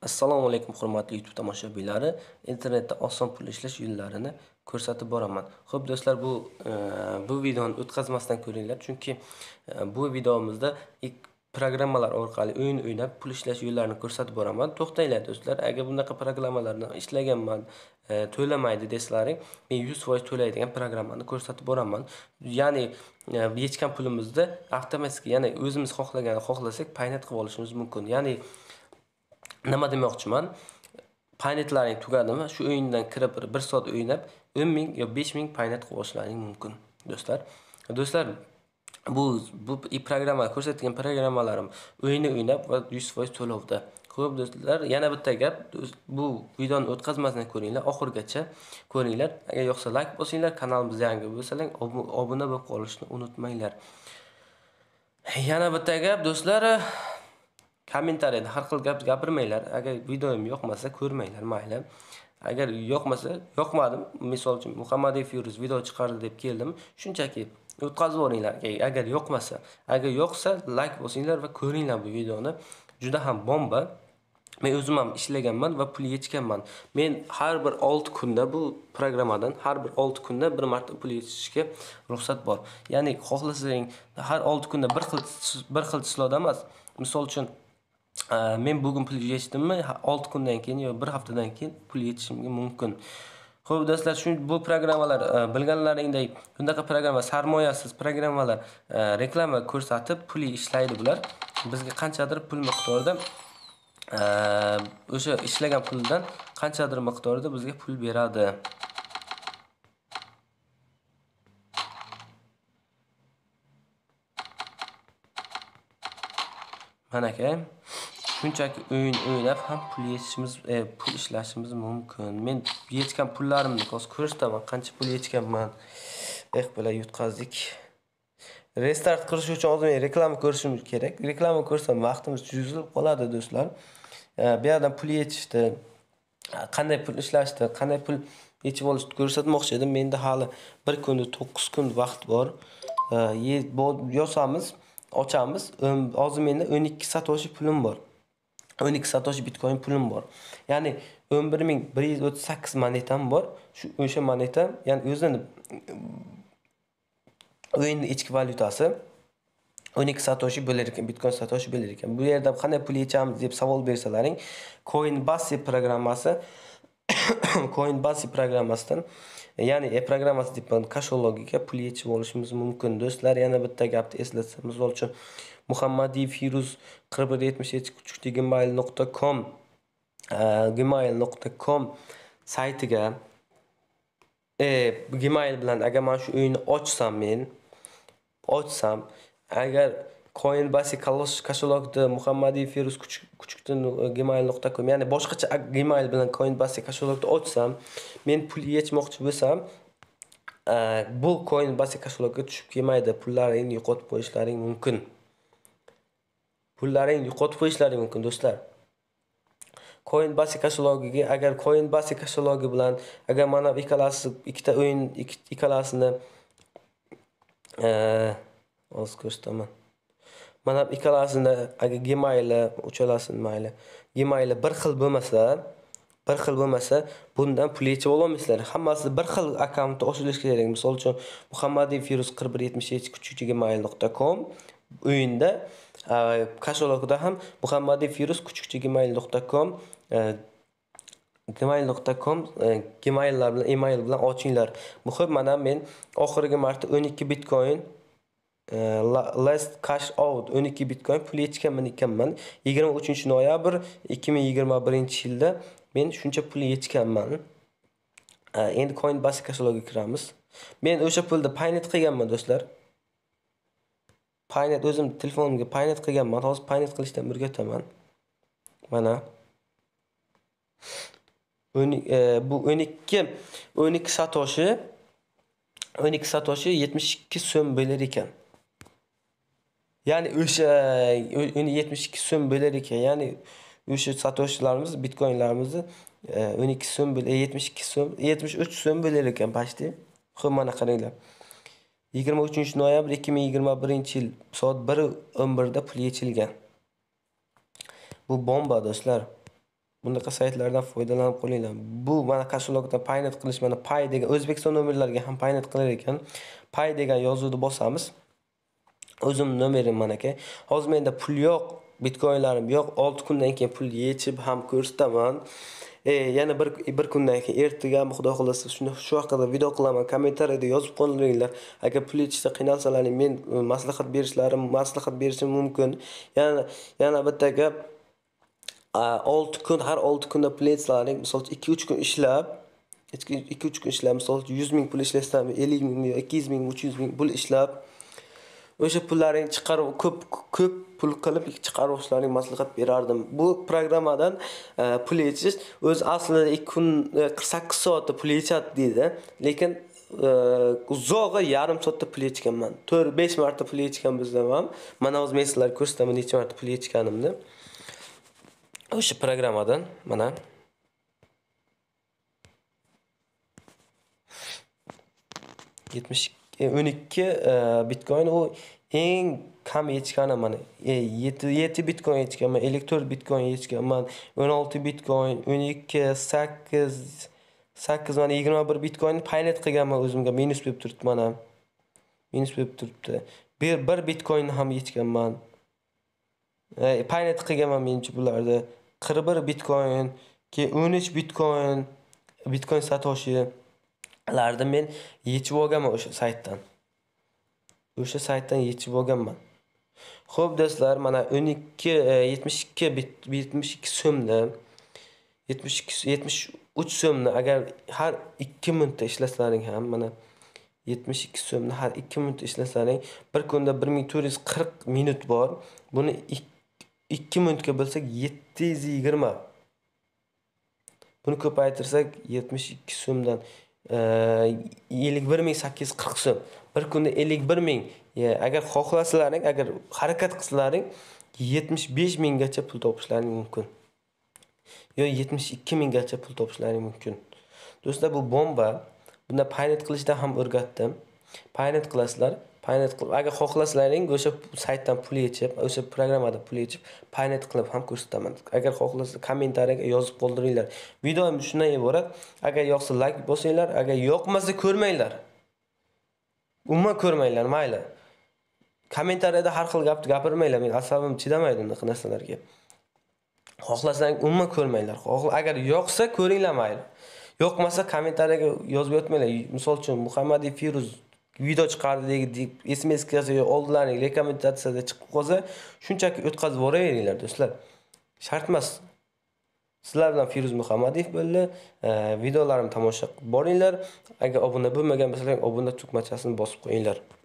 Assalomu alaykum hurmatli YouTube tomoshabinlari. Internetda oson pul ishlash yo'llarini ko'rsatib boraman. Xo'p do'stlar, bu videoni o'tkazmasdan ko'ringlar, chunki bu videomizda programmalar orqali o'yin o'ynab pul ishlash yo'llarini ko'rsatib boraman. To'xtanglar do'stlar, agar bunaqa programmalarni ishlaganman, to'lamaydi deslaring, men 100% to'laydigan programmani ko'rsatib boraman. Ya'ni yechgan pulimizda avtomatik, ya'ni o'zimiz xohlasak paynet qilib olishimiz mumkin. Ya'ni nima demoqchiman? Paynetlaring tugadimi? Shu o'yindan kirib 1 soat o'ynab 10 ming yo 5 ming paynet qilib olishlaring mumkin, do'stlar. Do'stlar, bu programma ko'rsatgan programmalarim o'yinni o'ynab va 100% to'lovda. Xo'p do'stlar, yana bitta gap, bu videoni o'tkazmasdan ko'ringlar, oxirigacha ko'ringlar. Agar yoqsa like bosinglar, kanalimizga yangi bo'lsalar, obuna bo'lib qolishni unutmanglar. Yana bitta gap do'stlar, kommentariyada har xil gap gapirmanglar. Agar videom yoqmasa ko'rmanglar, mayli. Agar yoqmasa, yoqmadim. Misol uchun Muhammadiy Firuz video chiqardi deb keldim. Shunchaki o'tkazib o'ringlar. Agar yoqmasa, agar yoqsa like bosinglar va ko'ringlar bu videoni. Juda ham bomba. Men o'zim ham ishlaganman va pul yechganman. Men har bir 6 kunda bu programmadan har bir 6 kunda bir marta pul yechishga ruxsat bor. Ya'ni xohlasang har 6 kunda bir xil chizloda emas. Misol uchun men bugun pul yechdimmi, 6 kundan keyin yo 1 haftadan keyin pul yechishimga mumkin. Xo'p do'stlar, bu programmalar bilganlaringdek bunaqa programma sarmoyasiz programmalar reklama ko'rsatib pul ishlaydi bular. Bizga qanchadir pul miqdorida o'sha ishlagan puldan qanchadir miqdorida bizga pul beradi. Mana aka, shunchaki o'yin o'ynab ham pul ishlashimiz mumkin. Men yechgan pullarimni hozir ko'rsataman, qancha pul yechganman. Bilan yutqazdik. Restart qilish uchun oldin reklama ko'rishimiz kerak. Reklama ko'rsam vaqtimiz cho'zilib qoladi do'stlar. Bu yerdan pul yechishdi, qanday pul ishlashdi, qanday pul yechib olishni ko'rsatmoqchi edim. Menda hali 1 kunda 9 kun vaqt bor. Yosamiz, ochamiz. Hozir menda 12 satoshi pulim bor. 12 satoshi bitcoin pulim bor. Ya'ni 11138 monetam bor. O'sha moneta, ya'ni o'zini o'yinning ichki valyutasi 12 satoshi bo'lar ekan, bitcoin satoshi bo'lar ekan. Bu yerda qanday pul yechamiz deb savol bersalaring, Coinbase programmasi Coinbase programmasidan, ya'ni programmasi deb kashologiga pul yechib olishimiz mumkin. Do'stlar, yana bitta gapni eslatsam, misol uchun Muhammadiy Firuz 4177.gmail.com gmail.com saytiga Gmail bilan agar men shu o'yinni ochsam, agar Coinbase kashalogida Muhammadiy Firuz kuchukdan gmail.com, ya'ni boshqacha Gmail bilan Coinbase kashalogida ochsam, men pul yechmoqchi bo'lsam, bu Coinbase kashalogga tushib kelmaydi. Pullaringni yo'qotib qo'yishlaring mumkin. Do'stlar. Coinbase kashalogiga, agar Coinbase kashalogi bilan agar mana ikkita o'yin ikkalasini o'z ko'rsataman. Mana ikkalasini agar Gmail uchalasini mayli. Gmail bir xil bo'lmasa, bundan pul yechib ololmaysizlar. Hammasi bir xil akkauntda ochilishi kerak. Misol uchun Muhammadiy Firuz 4177.gmail.com o'yinda kashalogida ham Muhammadiy Firuz _gmail.com gmail.com gmaillar bilan email bilan ochinglar. Muhim, mana men oxirgi marta 12 bitcoin last cash out 12 bitcoin pul yechganman ekanman. 23-noyabr 2021-yilda men shuncha pul yechganman. Endi Coinbase kashalogiga kiramiz. Men o'sha pulni paynet qilganman do'stlar. Paynet o'zim telefonimga paynet qilganman. Hozir paynet qilishdan o'rgataman. Mana bu 12 satoshi 72 so'm bo'lar ekan. Ya'ni o'sha 72 so'm bo'lar ekan. Ya'ni o'sha satoshilarimiz, bitcoinlarimizni 12 so'm 72 so'm, 73 so'm bo'lar ekan pashti. Xo'p, mana qaranglar. 23-noyabr 2021-yil soat 1:11 da pul yechilgan. Bu bomba do'stlar. Bunaqa saytlardan foydalanib qolinglar. Bu mana kashulokdan paynet qilish, mana pay degan O'zbekiston nomerlariga ham paynet qilar ekan. Pay degan yozuvni bosamiz. O'zim nomerim mana aka. Hozir menda pul yo'q, bitcoinlarim yo'q. 6 kundan keyin pul yechib ham ko'rsataman. Yana bir kundan keyin ertaga xudo xolasa shu haqida video qilaman. Kommentariyada yozib qoldiringlar. Agar pul yechishda qiynalsalaring men maslahat berishim mumkin. Yana bitta gap, 6 kun, har 6 kunda pul yechsalaring, misol uchun 2-3 kun ishlab, 2-3 kun ishlab, misol uchun 100 ming pul ishlasam, 50 ming, 200 ming, 300 ming pul ishlab, o'sha pullaring chiqarib ko'p pul qilib chiqarishlaring maslahat berardim. Bu programmadan pul yechish o'z aslida 2 kun 48 soatda pul yechadi deydi, lekin uzog'i yarim soatda pul yechganman. 4-5 marta pul yechgan bizdan ham. Mana hozir men sizlarga ko'rsataman necha marta pul yechganimni. O'sha programmadan mana 12 bitcoin u eng kam yechganim mana 7 bitcoin yechganman, 54 bitcoin yechganman, 16 bitcoin, 12, 8 mana 21 bitcoin paynet qilganman o'zimga, minus bo'lib turibdi mana. Minus bo'lib turibdi. Bir bitcoin ham yechganman. Paynet qilganman menchi bularda. 41 bitcoin, keyin 13 bitcoin satoshi larda men yechib olganman o'sha saytdan. O'sha saytdan yechib olganman. Xo'p do'stlar, mana 72 so'mni 73 so'mni agar har 2 minutda ishlaslaring ham mana 72 so'mni har 2 minutda ishlaslaring bir kunda 1440 minut bor. Buni 2 minutga bo'lsak 720. Buni ko'paytirsak 72 so'mdan 51.840 so'm. Bir kunda 51.000. Agar xohlasalaring, agar harakat qilsalaring 75 minggacha pul topishlaring mumkin. Yo 72 minggacha pul topishlaring mumkin. Do'stlar, bu bomba. Bunda paynet qilishda ham o'rgatdim. Paynet qilasizlar. Paynet qilib, agar xohlasalaring o'sha saytdan pul yechib, o'sha programmadan pul yechib, paynet qilib ham ko'rsataman. Agar xohlasanglar kommentariyaga yozib qoldiringlar. Videom shundan iborat. Agar yoqsa like bosinglar, agar yoqmasa ko'rmanglar. Umuman ko'rmanglar, mayli. Kommentariyada har xil gapni gapirmanglar. Men asabim chidamaydi unaqa narsalarga. Xohlasang umuman ko'rmanglar. Agar yoqsa ko'ringlar, mayli. Yoqmasa kommentariyaga yozib yotmanglar. Misol uchun Muhammadiy Firuz video chiqardi deb SMS-ga oldilaring rekomendatsiyada chiqib qolsa, shunchaki o'tkazib boraveringlar do'stlar. Shart emas. Sizlar bilan Firuz Muhammadiyev bo'ldi. Videolarimni tomosha qilib boringlar. Agar obuna bo'lmagan bo'lsalaring, obuna tugmachasini bosib qo'yinglar.